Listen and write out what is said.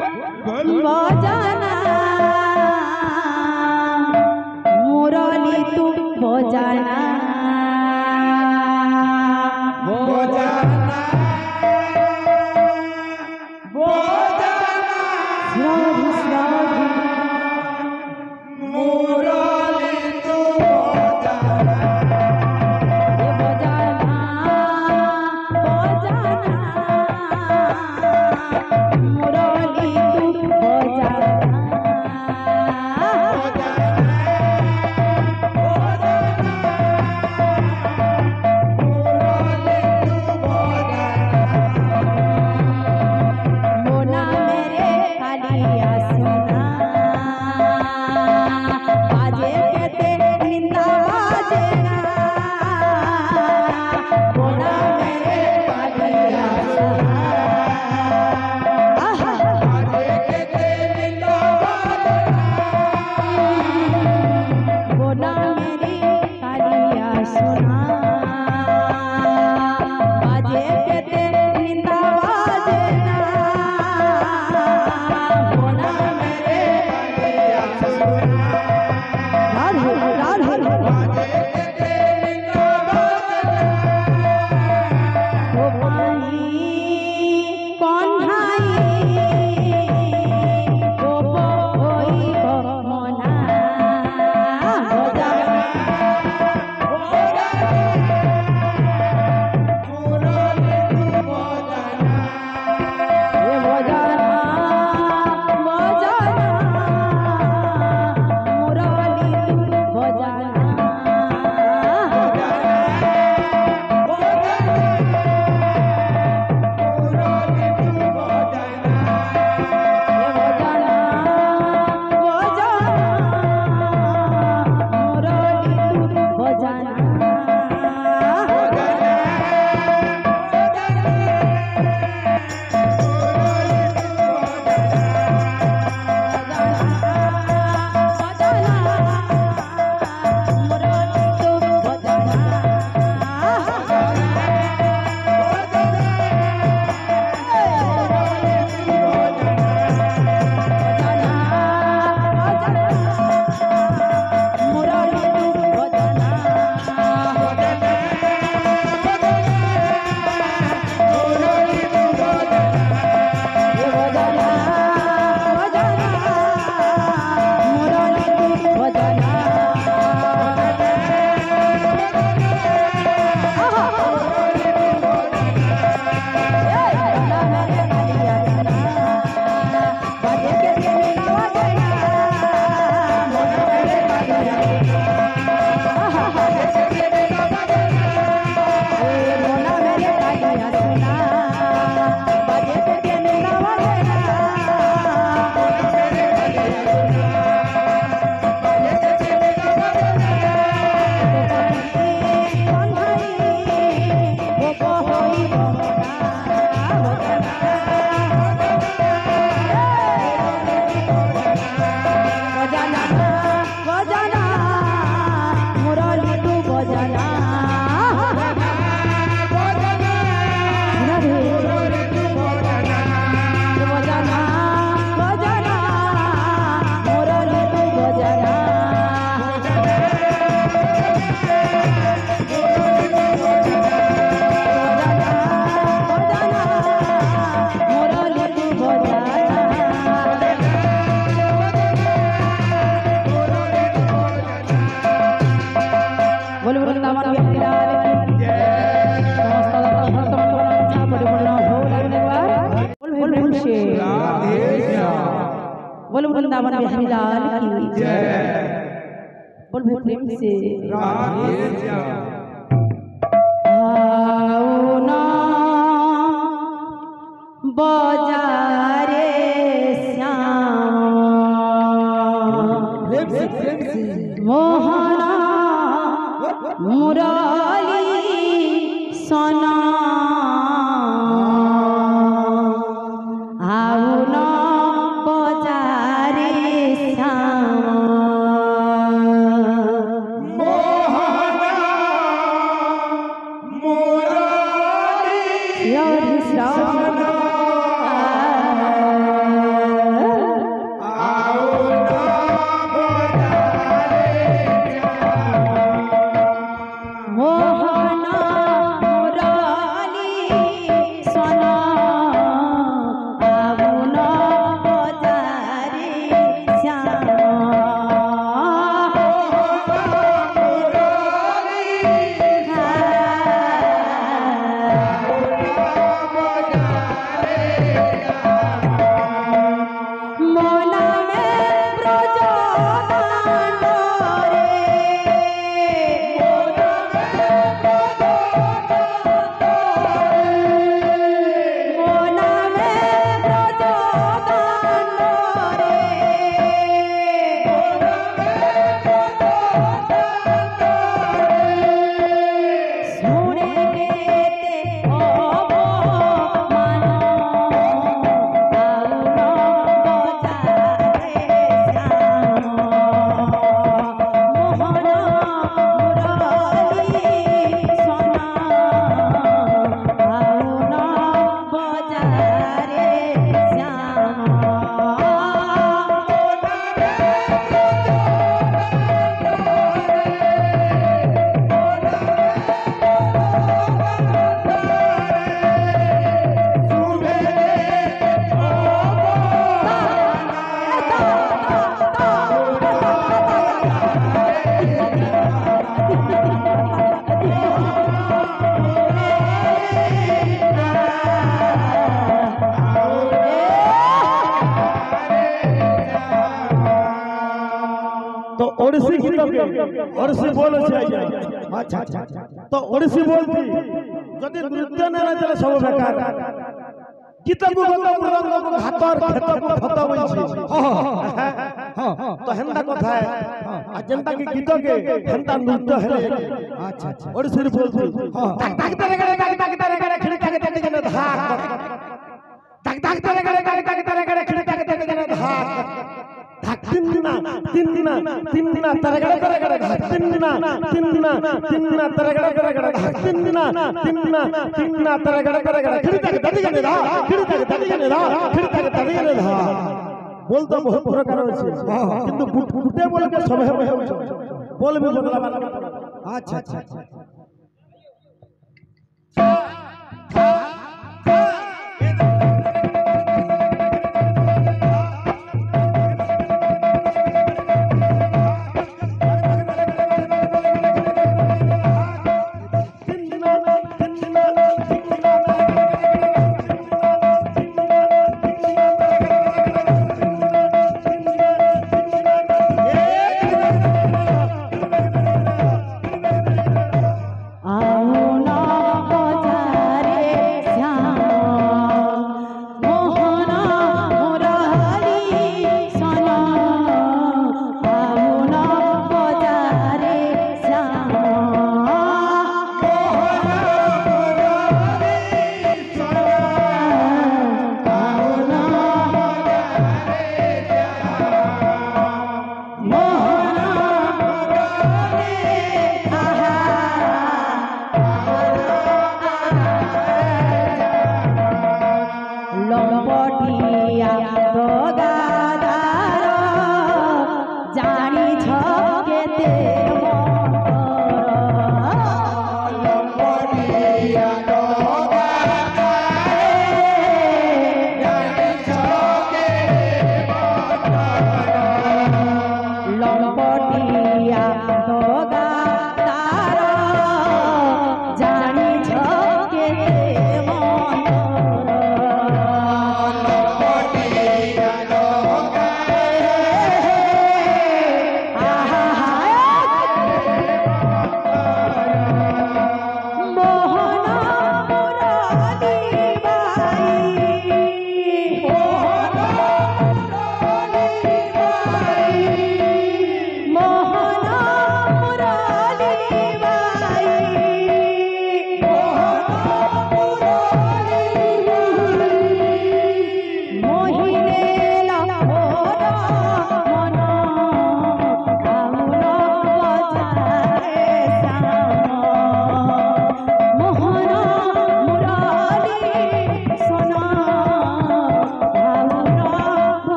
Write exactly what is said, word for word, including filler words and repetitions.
बजाना मुरली तू बजाना बजाना बजाना श्रावण श्रावण मुरली तू बजाना ये बजाना बजाना मुरली तू बजाना मोना मेरे कालिया सोना बाजे कहते निंदा बाजेना मोना मेरे कालिया सोना आहा बाजे कहते निंदा मोना मेरी कालिया सोना बाजे कहते निंदा बाजेना मोना मेरे कालिया सोना राधे राधे बाजे कहते निंदा ओ पानी कौन भाई ओ होई मोना बजाना ये बजाना बजाना मुरली तू बजाना ये बजाना बजाना मुरली तू बजाना बजाना बजाना मुरली तू बजाना राधे ये बजाना बजाना मुरली तू बजाना बजाना बजाना मुरली तू बजाना बोल वृंदावन बिहारी लाल की समस्त भक्त मंडळांचा परिपूर्ण हो लागले बार बोल बोल से बोल वृंदावन बिहारी लाल की बोल बोल प्रेम से आओ ना बजारे श्याम मोहना मुरली सोना आओ ना बजारे श्याम मोहना श्रावण श्रावण ओडिसी गीत के ओडिसी बोल छै अच्छा अच्छा अच्छा तो ओडिसी बोल थी जदि नृत्य न चले सब बेकार गीत को गत मृदंग को हातर खेत को फत होई छी हां तो हेंदा कथा है आ जनता के गीत के हेंदा नृत्य है अच्छा अच्छा ओडिसी बोल थी हां तक तक तेरे गड़े तक तक तेरे गड़े खिड़ तक तक जने धाक तक तक तेरे गड़े तक तक तेरे गड़े खिड़ तक तक जने धाक धाक तिन्ना तिन्ना तिन्ना तेरे गड़े तेरे गड़े धाक तिन्ना तिन्ना तिन्ना तेरे गड़े तेरे गड़े धाक तिन्ना तिन्ना तिन्ना तेरे गड़े तेरे गड़े खिड़ तक तक जने धाक खिड़ तक तक जने धाक खिड़ तक तक जने धाक बोल तो बहुत प्रकार अछि किंतु गुटे बोल के सब है बोल भी बदला अच्छा अच्छा